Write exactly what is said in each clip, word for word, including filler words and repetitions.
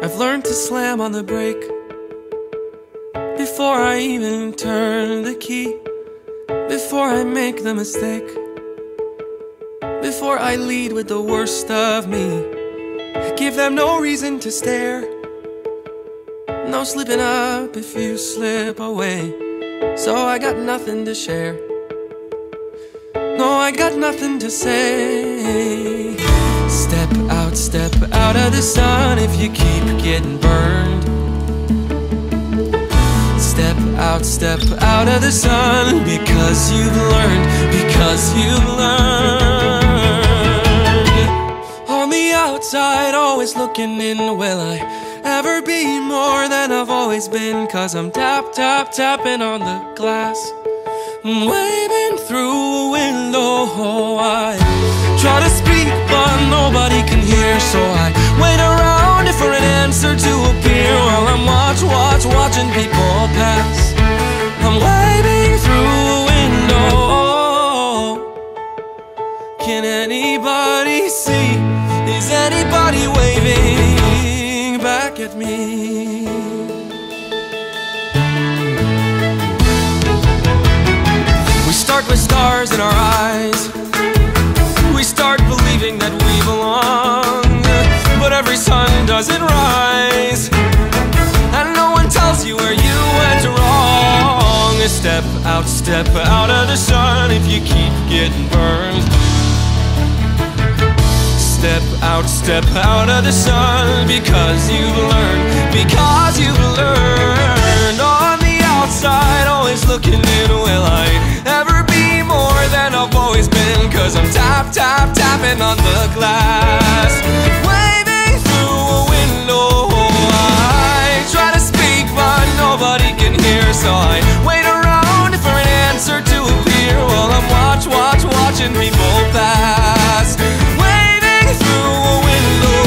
I've learned to slam on the brake before I even turn the key, before I make the mistake, before I lead with the worst of me. Give them no reason to stare, no slipping up if you slip away. So I got nothing to share, no, I got nothing to say. Step out, step out of the sun if you keep getting burned. Step out, step out of the sun because you've learned, because you've learned. On the outside, always looking in, will I ever be more than I've always been? Cause I'm tap, tap, tapping on the glass, waving through a window. I try to speak but nobody can hear, so I wait around for an answer to appear while I'm watch, watch, watching people pass. I'm waving through a window. Can anybody see? Is anybody waving back at me? We start with stars in our eyes, we start believing that we belong, but every sun doesn't rise, and no one tells you where you went wrong. Step out, step out of the sun if you keep getting burned. Step out, step out of the sun because you've learned, because you've learned. On the outside, always looking in, will I ever be more than I've always been? Cause I'm tap, tap, tapping on the glass, waving through a window. I try to speak but nobody can hear, so I wait around for an answer to appear while I'm watch, watch, watching people pass, waving through a window.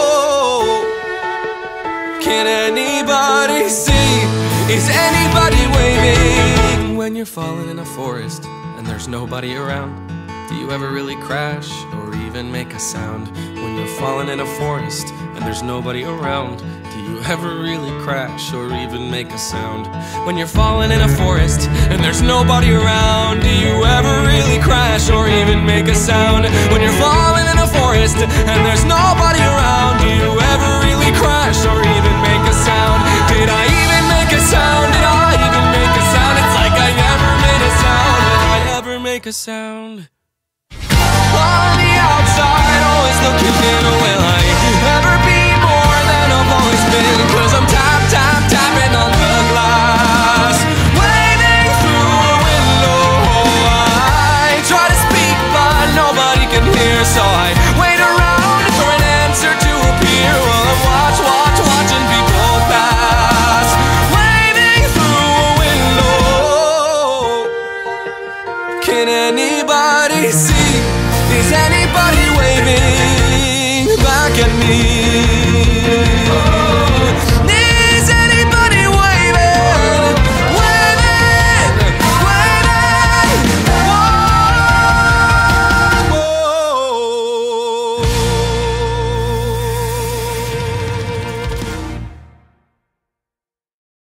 Can anybody see? Is anybody waving? When you're falling in a forest and there's nobody around, do you ever really crash or even make a sound? When you're falling in a forest and there's nobody around, do you ever really crash or even make a sound? When you're falling in a forest and there's nobody around, do you ever really crash or even make a sound? When you're falling in a forest and there's nobody around, do you ever really crash or even make a sound? Did I even make a sound? Did I even make a sound? It's like I never made a sound. Did I ever make a sound? On the outside, always looking in, will I ever be more than I've always been? Cause I'm tap, tap, tapping on the glass, waving through a window. I try to speak but nobody can hear, so I wait around for an answer to appear while I'm watch, watch, watching people pass, waving through a window. Can anybody see? Is anybody